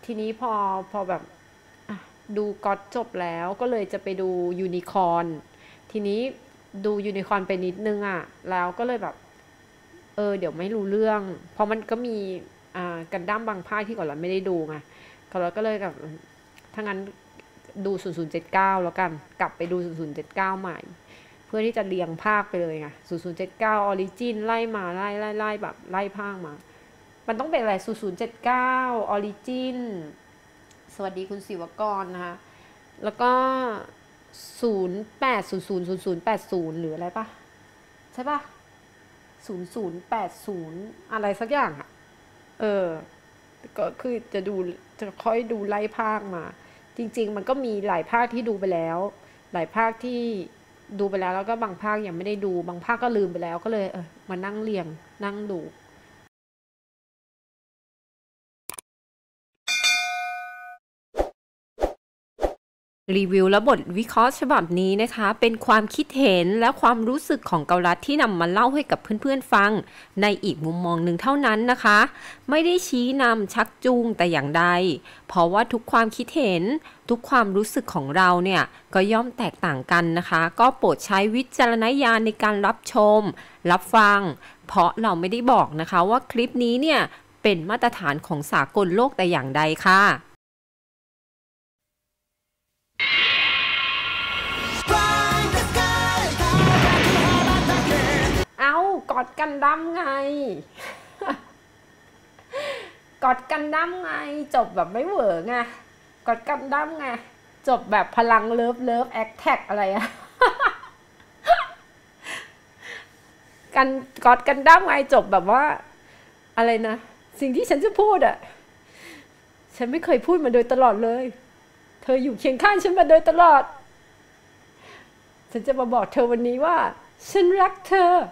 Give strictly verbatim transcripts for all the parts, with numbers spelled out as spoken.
ทีนี้พอพอแบบดูก็อดจบแล้วก็เลยจะไปดูยูนิคอร์นทีนี้ดูยูนิคอร์นไปนิดนึงอ่ะแล้วก็เลยแบบเออเดี๋ยวไม่รู้เรื่องเพราะมันก็มีอ่ากันดั้มบางภาคที่ก่อนเราไม่ได้ดูไงก็เราก็เลยแบบถ้างั้นดูศูนย์ ศูนย์ เจ็ด เก้าแล้วกันกลับไปดูศูนย์ ศูนย์ เจ็ด เก้าใหม่เพื่อที่จะเรียงภาคไปเลยไงศูนย์ ศูนย์ เจ็ด เก้าออริจินไล่มาไล่ไล่ไล่แบบไล่ภาคมามันต้องเป็นอะไรศูนย์ ศูนย์ เจ็ด เก้าออริจินสวัสดีคุณศิวกรนะคะแล้วก็ศูนย์ แปด ศูนย์ ศูนย์ ศูนย์ ศูนย์ แปด ศูนย์หรืออะไรปะใช่ปะศูนย์ ศูนย์ แปด ศูนย์อะไรสักอย่างอะเออก็คือจะดูจะค่อยดูไล่ภาคมาจริงๆมันก็มีหลายภาคที่ดูไปแล้วหลายภาคที่ดูไปแล้วแล้วก็บางภาคยังไม่ได้ดูบางภาคก็ลืมไปแล้วก็เลยเออมานั่งเรียงนั่งดูรีวิวและบทวิเคราะห์ฉบับนี้นะคะเป็นความคิดเห็นและความรู้สึกของเกาลัดที่นำมาเล่าให้กับเพื่อนๆฟังในอีกมุมมองหนึ่งเท่านั้นนะคะไม่ได้ชี้นำชักจูงแต่อย่างใดเพราะว่าทุกความคิดเห็นทุกความรู้สึกของเราเนี่ยก็ย่อมแตกต่างกันนะคะก็โปรดใช้วิจารณญาณในการรับชมรับฟังเพราะเราไม่ได้บอกนะคะว่าคลิปนี้เนี่ยเป็นมาตรฐานของสากลโลกแต่อย่างใดค่ะเอากอดกันดั้มไง กอดกันดั้มไงจบแบบไม่เหวอไงกอดกันดั้มไงจบแบบพลังเลิฟเลิฟแอคแท็กอะไรอะ กันกอดกันดั้มไงจบแบบว่าอะไรนะสิ่งที่ฉันจะพูดอะฉันไม่เคยพูดมาโดยตลอดเลยเธออยู่เคียงข้างฉันมาโดยตลอดฉันจะมาบอกเธอวันนี้ว่าฉันรักเธอ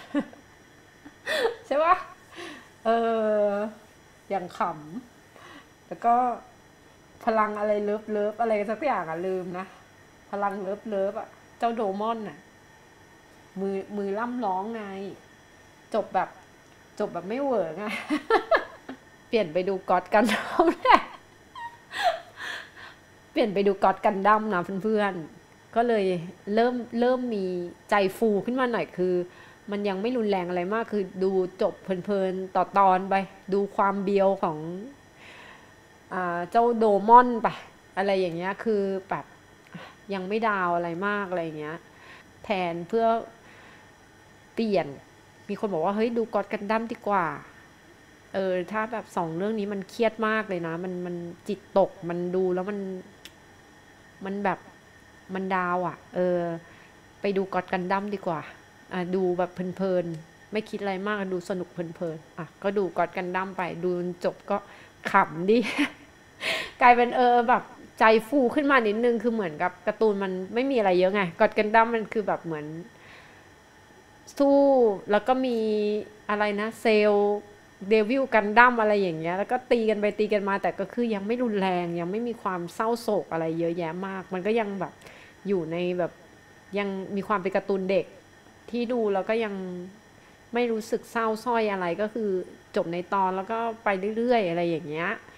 ใช่ปะเอออย่างขำแล้วก็พลังอะไรเลิฟเลิฟอะไรสักอย่างอะลืมนะพลังเลิฟเลิฟอะเจ้าโดมอนน่ะมือมือล่ำร้องไงจบแบบจบแบบไม่เวิร์กไง เปลี่ยนไปดูก็อดกันดั้มแหละเปลี่ยนไปดูก็อดกันดั้มนะเพื่อนๆก็เลยเริ่มเริ่มมีใจฟูขึ้นมาหน่อยคือมันยังไม่รุนแรงอะไรมากคือดูจบเพลินๆต่อตอนไปดูความเบียวของอ่าเจ้าโดมอนไปอะไรอย่างเงี้ยคือแบบยังไม่ดาวอะไรมากอะไรอย่างเงี้ยแทนเพื่อเปลี่ยนมีคนบอกว่าเฮ้ยดูก็อดกันดั้มดีกว่าเออถ้าแบบสองเรื่องนี้มันเครียดมากเลยนะมันมันจิตตกมันดูแล้วมันมันแบบมันดาวอ่ะเออไปดูก็อดกันดั้มดีกว่าอ่ะดูแบบเพลินๆไม่คิดอะไรมากดูสนุกเพลินๆอ่ะก็ดูก็อดกันดั้มไปดูจนจบก็ขำดิ กลายเป็นเออแบบใจฟูขึ้นมานิดนึงคือเหมือนกับการ์ตูนมันไม่มีอะไรเยอะไงก็อดกันดั้มมันคือแบบเหมือนสู้แล้วก็มีอะไรนะเซลเดวิลกันดั้มอะไรอย่างเงี้ยแล้วก็ตีกันไปตีกันมาแต่ก็คือยังไม่รุนแรงยังไม่มีความเศร้าโศกอะไรเยอะแยะมากมันก็ยังแบบอยู่ในแบบยังมีความเป็นการ์ตูนเด็กที่ดูแล้วก็ยังไม่รู้สึกเศร้าส้อยอะไรก็คือจบในตอนแล้วก็ไปเรื่อยๆอะไรอย่างเงี้ย